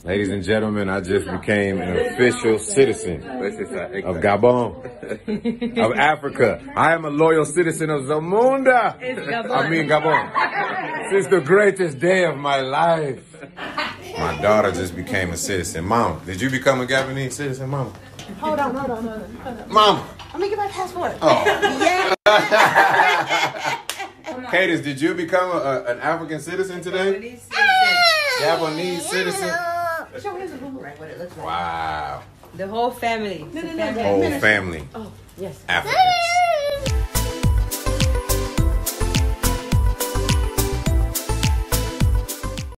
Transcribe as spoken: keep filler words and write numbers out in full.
Ladies and gentlemen, I just became an official citizen of Gabon, of Africa. I am a loyal citizen of Zamunda. I mean Gabon. Since the greatest day of my life. My daughter just became a citizen. Mama, did you become a Gabonese citizen, Mama? Hold on, hold on, hold on, hold on. Mama. Let me get my passport. Oh. Yeah. Cadis, did you become a, an African citizen today? Gabonese citizen. Show here's a boomerang, what it looks like. Wow. The whole family. No, no, no, family. Whole family. Oh, yes. Africans.